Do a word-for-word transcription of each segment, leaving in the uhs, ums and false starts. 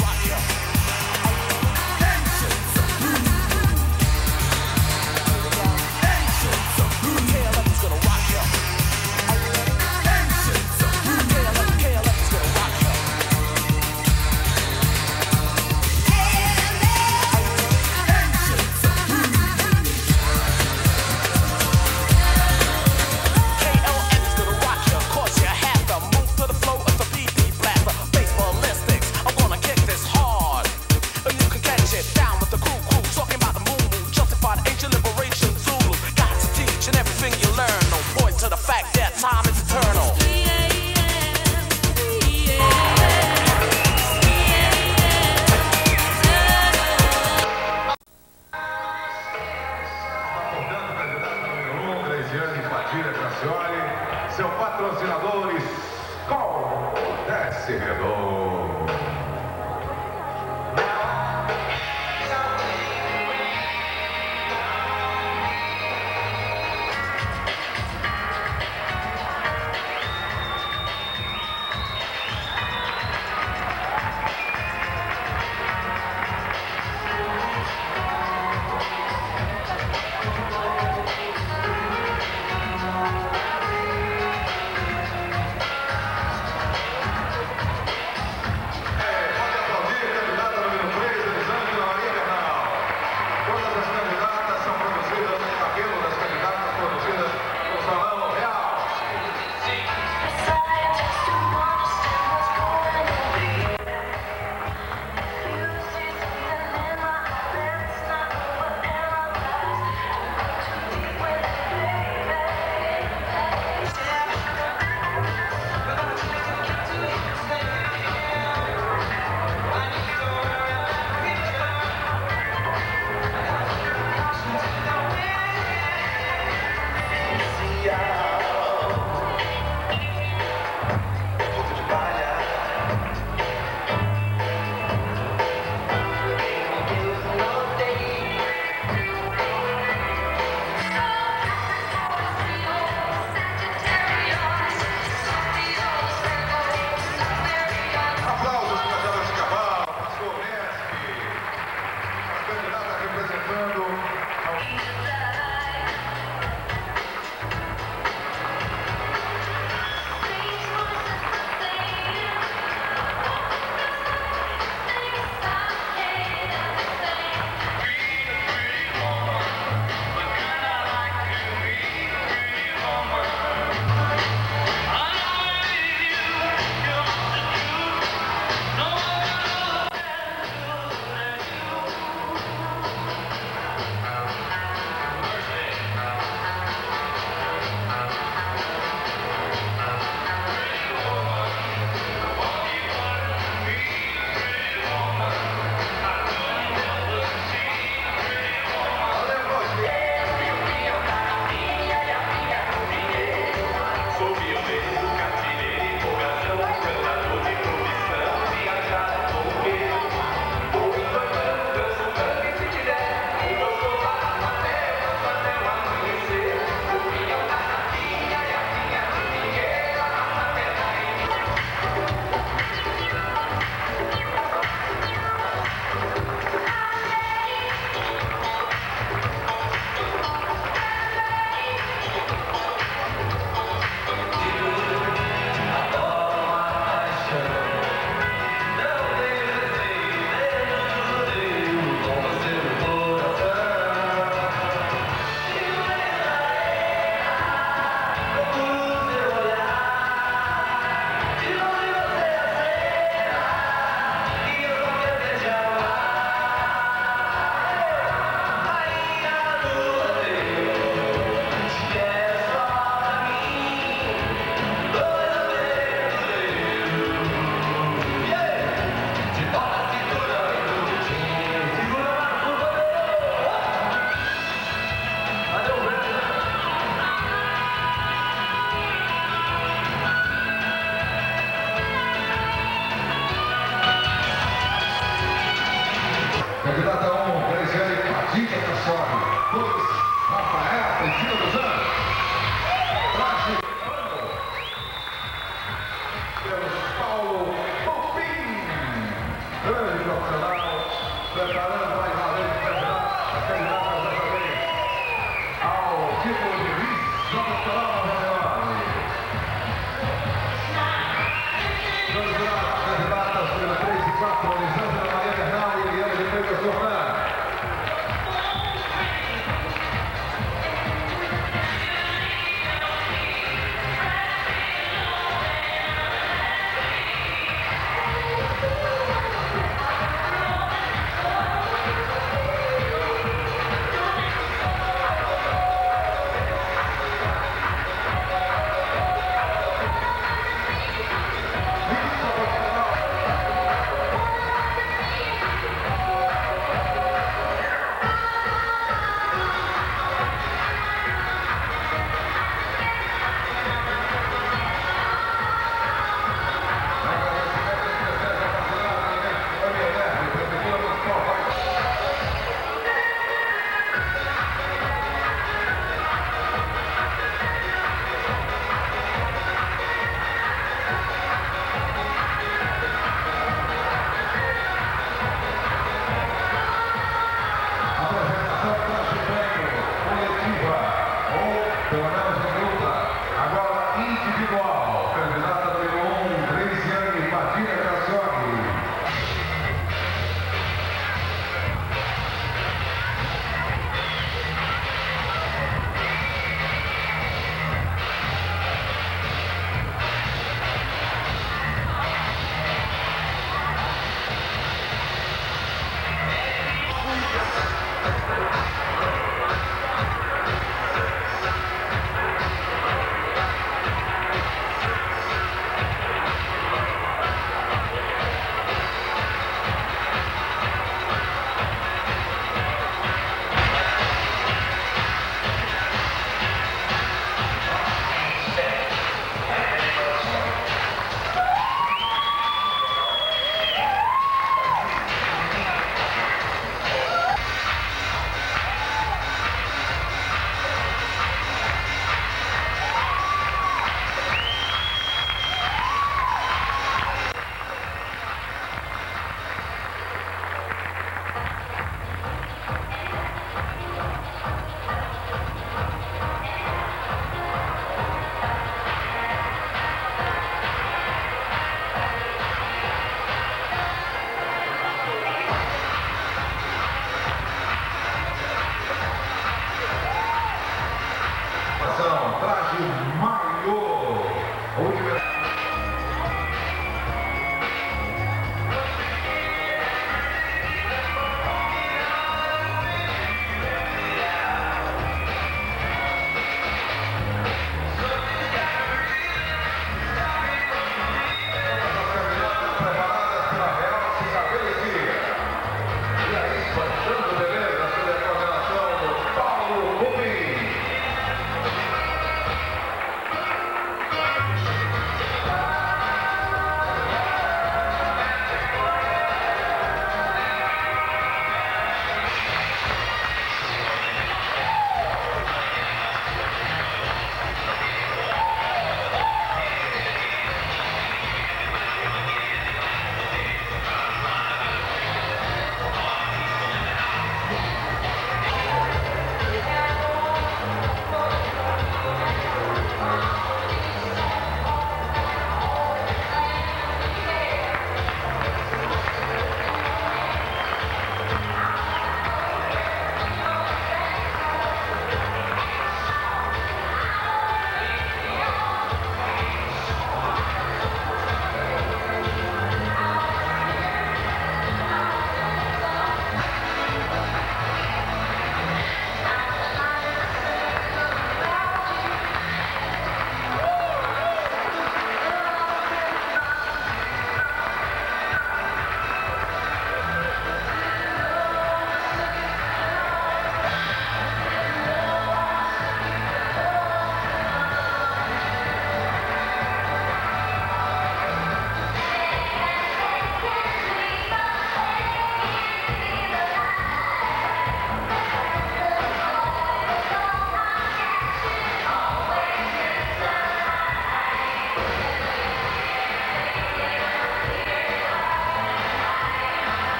Seu patrocinador, Skol, desce redondo. Candidata um, Graziane Padilha da Sorte. dois, Rafaela Teixeira dos Anjos. Traje Paulo Paulo Popim. preparando mais uma vez as candidatas dessa vez ao título de vice-campeão nacional. Vamos lá, candidatas pelo três e quatro, Elisângela Maria Bernal e Eliane de Freitas Tornar.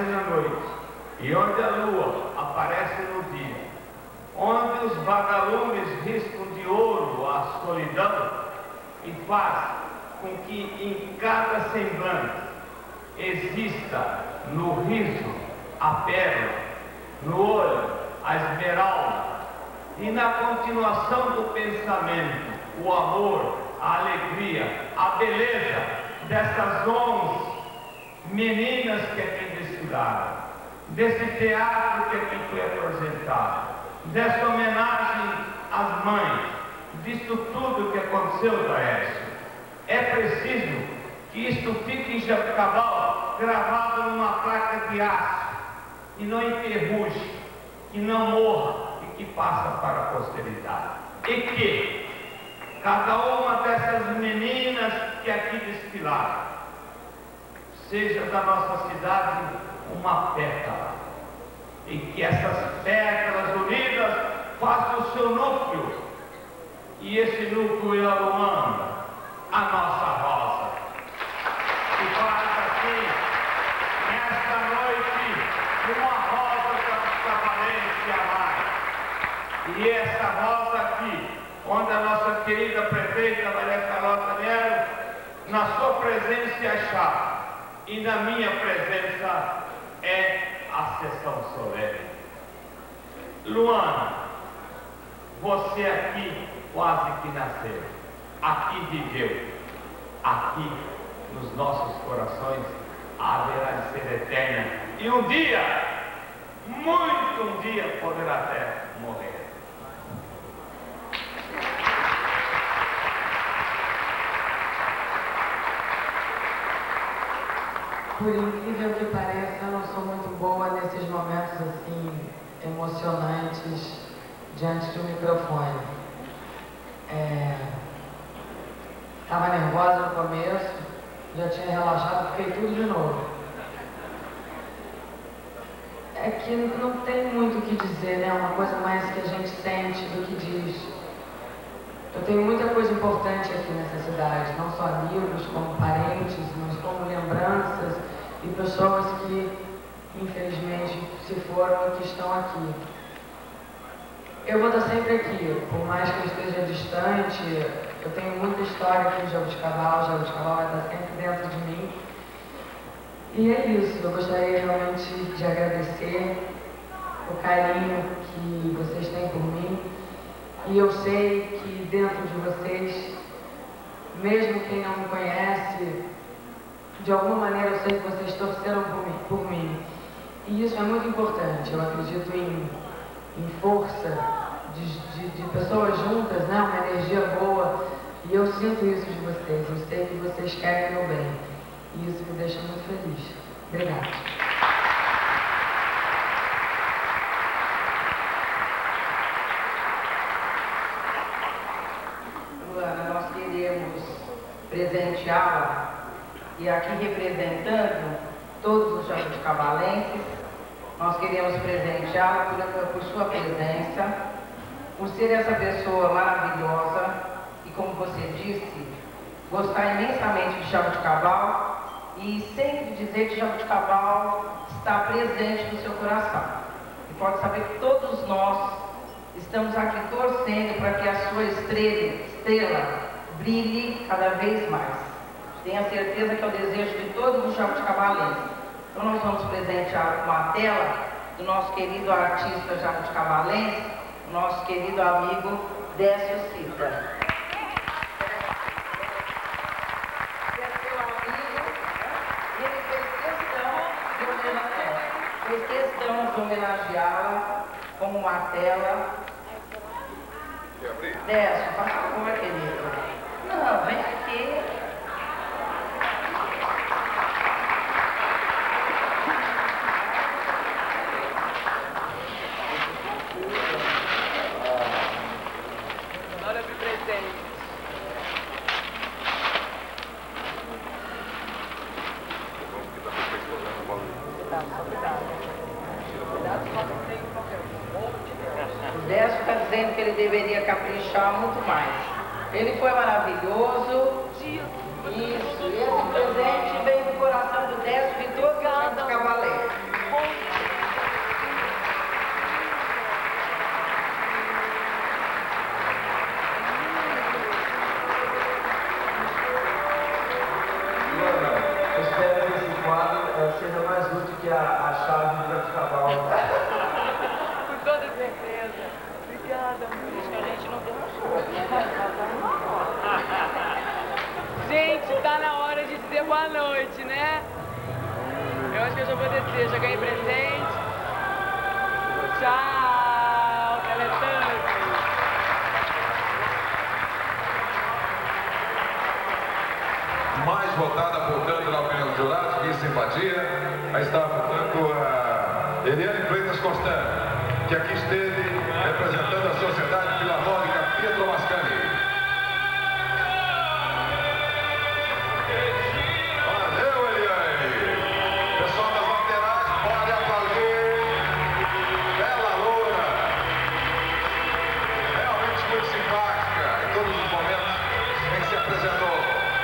na noite e onde a lua aparece no dia, onde os vagalumes riscam de ouro a solidão e faz com que em cada semblante exista no riso a pérola, no olho a esmeralda e na continuação do pensamento o amor, a alegria, a beleza dessas onze meninas que aqui desfilaram, desse teatro que aqui foi apresentado, dessa homenagem às mães, disso tudo que aconteceu, Laércio. É preciso que isto fique em Jabuticabal gravado numa placa de aço e não enferruje, que não morra e que passa para a posteridade. E que cada uma dessas meninas que aqui desfilaram seja da nossa cidade uma pétala, e que essas pétalas unidas façam o seu núcleo, e esse núcleo é a Luana, a nossa rosa, que faz assim, nesta noite, uma rosa jabuticavalense a mais. E essa rosa aqui, onde a nossa querida prefeita Maria Carlota Nero, na sua presença é a chave, e na minha presença é a sessão solene. Luana, você aqui quase que nasceu, aqui viveu, aqui nos nossos corações haverá de ser eterna, e um dia, muito um dia, poderá até morrer. Por incrível que pareça, eu não sou muito boa nesses momentos assim emocionantes diante de um microfone. Estava é... nervosa no começo, já tinha relaxado, fiquei tudo de novo. É que não tem muito o que dizer, né? Uma coisa mais que a gente sente do que diz. Eu tenho muita coisa importante aqui nessa cidade, não só amigos, como parentes, mas como lembranças e pessoas que, infelizmente, se foram e que estão aqui. Eu vou estar sempre aqui, por mais que eu esteja distante, eu tenho muita história aqui no Jabuticabal, o Jabuticabal vai estar sempre dentro de mim. E é isso, eu gostaria realmente de agradecer o carinho que vocês têm por mim. E eu sei que dentro de vocês, mesmo quem não me conhece, de alguma maneira eu sei que vocês torceram por mim. Por mim. E isso é muito importante. Eu acredito em, em força de, de, de pessoas juntas, né? Uma energia boa. E eu sinto isso de vocês. Eu sei que vocês querem o meu bem. E isso me deixa muito feliz. Obrigada. Presenteá-la e aqui representando todos os jabuticabalenses, nós queremos presenteá-la por, por sua presença, por ser essa pessoa maravilhosa e, como você disse, gostar imensamente de Jabuticabal e sempre dizer que Jabuticabal está presente no seu coração. E pode saber que todos nós estamos aqui torcendo para que a sua estrela, estrela brilhe cada vez mais. Tenha certeza que é o desejo de todos os jabuticabalenses. Então nós vamos presentear com a tela do nosso querido artista jabuticabalense, o nosso querido amigo Décio Cita. Fez questão de homenageá-la com uma tela. Décio, por favor, querido. Não, vem aqui. Hora de presente. Tá, só cuidado. Cuidado só não tem papel. O Décio está dizendo que ele deveria caprichar muito mais. Ele foi maravilhoso. Isso, esse presente veio do coração do Décio e de todos os jabuticabalenses. que a, a chave do Jabuticabal. Com toda certeza. Obrigada, amor. Acho que a gente não deu uma chave. Gente, tá na hora de dizer boa noite, né? Eu acho que eu já vou descer. Já ganhei presente. Tchau, Teletubbies. Mais votada, portanto, na opinião dos jurados, que simpatia. Aí está, portanto, a Eliane Freitas Constant, que aqui esteve representando a Sociedade Filarmônica Pietro Mascagni. Valeu, Eliane! Pessoal das laterais, pode aplaudir. Bela loura. Realmente muito simpática em todos os momentos em que se apresentou.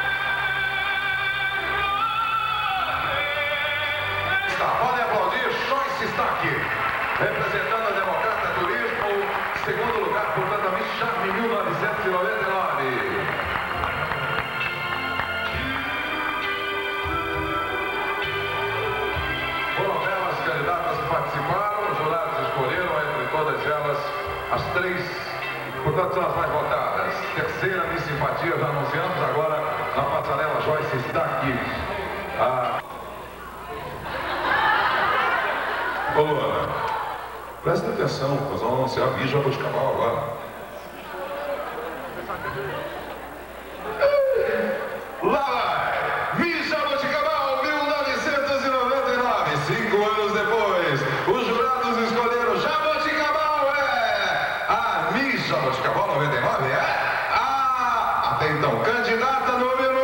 Podem aplaudir, Joyce está aqui, representando a Democrata Turismo, segundo lugar, portanto, a Miss Charme mil novecentos e noventa e nove. Foram belas candidatas que participaram, os jurados escolheram entre todas elas as três, portanto, são as mais votadas. Terceira Miss Simpatia, já anunciamos, agora na passarela Joyce está aqui. A Ô, Luana, presta atenção, nós vamos anunciar a Miss Jabuticabal agora. Lá vai! Miss Jabuticabal mil novecentos e noventa e nove, cinco anos depois, os jurados escolheram Jabuticabal é a Miss Jabuticabal noventa e nove é a, até então, candidata número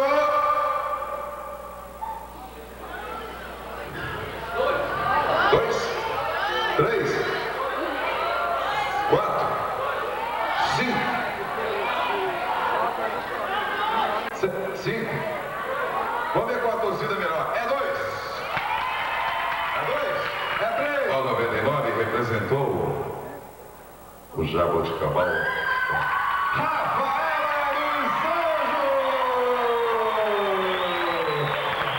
dois. Três, quatro, cinco, cinco. Vamos ver qual a torcida melhor. É dois. É dois. É três. O noventa e nove representou o Jabuticabal. Rafaela dos Anjos.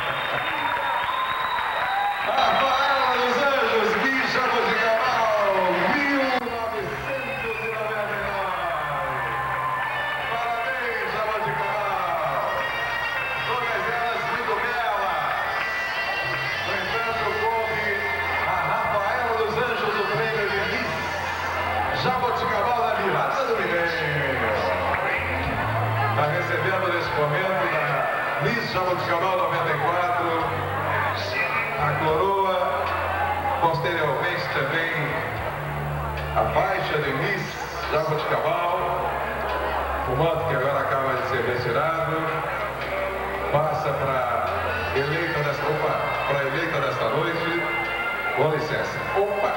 Rafaela dos Anjos, Miss Jabuticabal mil novecentos e noventa e nove. Parabéns, Jabuticabal. Todas elas muito belas. No entanto, coube a Rafaela dos Anjos o prêmio de Miss Jabuticabal na virada do milênio. Está recebendo nesse momento da Miss Jabuticabal noventa e quatro a coroa, posteriormente também a faixa de Miss Jabuticabal, o manto que agora acaba de ser retirado, passa para eleita desta, opa, para eleita desta noite, com licença, opa,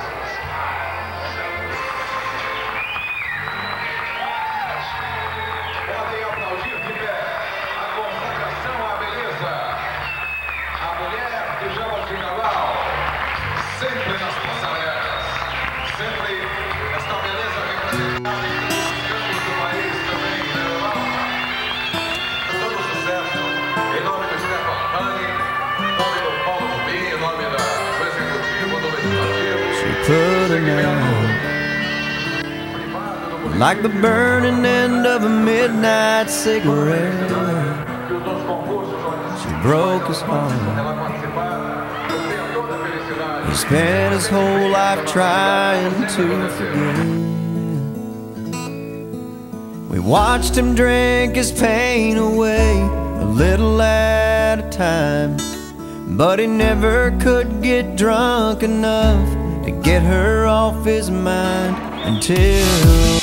podem aplaudir de pé a consagração à beleza, a mulher de Jabuticabal, sempre nas passarelas, sempre esta beleza representada em todos os cantos do país, também na Europa. Todo sucesso, em nome do Stefan Hani, em nome do Paulo Rubim, em nome da, do Executivo, do Legislativo. She put him out like the burning end of a midnight cigarette. She broke his heart. He spent his whole life trying to forget. We watched him drink his pain away, a little at a time, but he never could get drunk enough to get her off his mind until